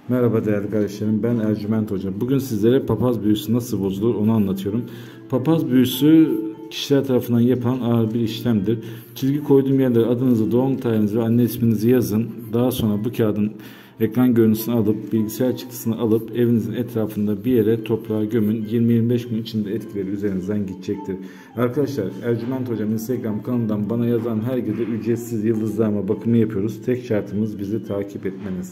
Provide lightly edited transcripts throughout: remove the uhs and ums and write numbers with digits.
Merhaba değerli kardeşlerim, ben Ercüment Hoca. Bugün sizlere papaz büyüsü nasıl bozulur onu anlatıyorum. Papaz büyüsü kişiler tarafından yapılan ağır bir işlemdir. Çizgi koyduğum yerlere adınızı, doğum tarihinizi ve anne isminizi yazın. Daha sonra bu kağıdın ekran görüntüsünü alıp, bilgisayar çıktısını alıp evinizin etrafında bir yere toprağa gömün. 20-25 gün içinde etkileri üzerinizden gidecektir. Arkadaşlar, Ercüment Hocam Instagram kanalından bana yazan herkese ücretsiz yıldızlama bakımı yapıyoruz. Tek şartımız bizi takip etmeniz.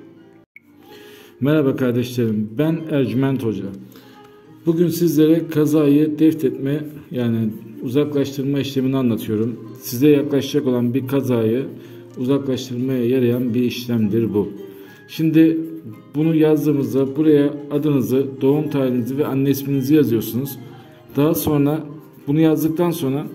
Merhaba kardeşlerim, ben Ercüment Hoca. Bugün sizlere kazayı defnetme yani uzaklaştırma işlemini anlatıyorum. Size yaklaşacak olan bir kazayı uzaklaştırmaya yarayan bir işlemdir bu. Şimdi bunu yazdığımızda buraya adınızı, doğum tarihinizi ve anne isminizi yazıyorsunuz. Daha sonra bunu yazdıktan sonra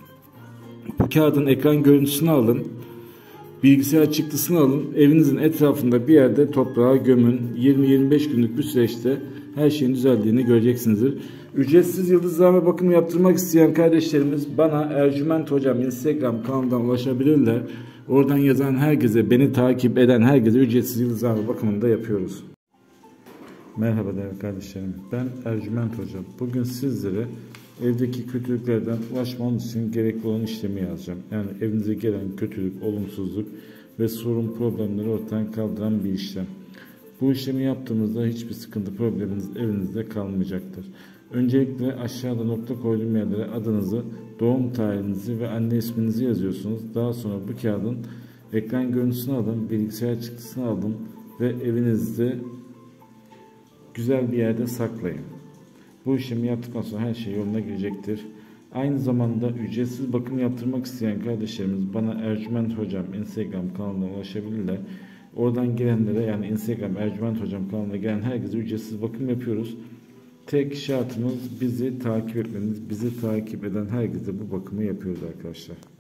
bu kağıdın ekran görüntüsünü alın. Bilgisayar çıktısını alın, evinizin etrafında bir yerde toprağa gömün. 20-25 günlük bir süreçte her şeyin düzeldiğini göreceksinizdir. Ücretsiz yıldızlama bakımı yaptırmak isteyen kardeşlerimiz bana Ercüment Hocam Instagram kanalından ulaşabilirler. Oradan yazan herkese, beni takip eden herkese ücretsiz yıldızlama bakımını da yapıyoruz. Merhaba değerli kardeşlerim, ben Ercüment Hocam. Bugün sizlere evdeki kötülüklerden ulaşmanız için gerekli olan işlemi yazacağım. Yani evinize gelen kötülük, olumsuzluk ve sorun problemleri ortadan kaldıran bir işlem. Bu işlemi yaptığımızda hiçbir sıkıntı probleminiz evinizde kalmayacaktır. Öncelikle aşağıda nokta koyduğum yerlere adınızı, doğum tarihinizi ve anne isminizi yazıyorsunuz. Daha sonra bu kağıdın ekran görüntüsünü alın, bilgisayar çıktısını alın ve evinizde güzel bir yerde saklayın. Bu işlemi yaptıktan sonra her şey yoluna girecektir. Aynı zamanda ücretsiz bakım yaptırmak isteyen kardeşlerimiz bana Ercüment Hocam Instagram kanalına ulaşabilirler. Oradan gelenlere yani Instagram Ercüment Hocam kanalına gelen herkese ücretsiz bakım yapıyoruz. Tek şartımız bizi takip etmeniz. Bizi takip eden herkese bu bakımı yapıyoruz arkadaşlar.